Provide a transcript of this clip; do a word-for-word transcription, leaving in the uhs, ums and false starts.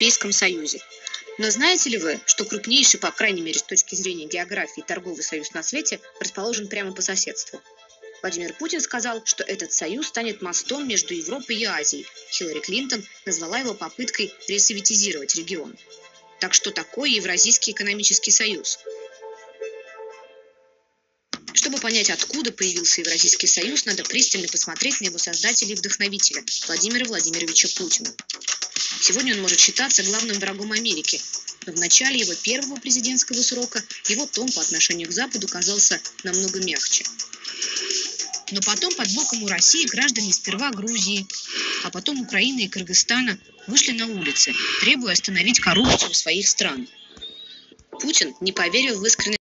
Европейском Союзе. Но знаете ли вы, что крупнейший, по крайней мере, с точки зрения географии, торговый союз на свете расположен прямо по соседству? Владимир Путин сказал, что этот союз станет мостом между Европой и Азией. Хиллари Клинтон назвала его попыткой ресоветизировать регион. Так что такое Евразийский экономический союз? Чтобы понять, откуда появился Евразийский союз, надо пристально посмотреть на его создателя и вдохновителя Владимира Владимировича Путина. Сегодня он может считаться главным врагом Америки, но в начале его первого президентского срока его тон по отношению к Западу казался намного мягче. Но потом под боком у России граждане сперва Грузии, а потом Украины и Кыргызстана вышли на улицы, требуя остановить коррупцию в своих странах. Путин не поверил в искренность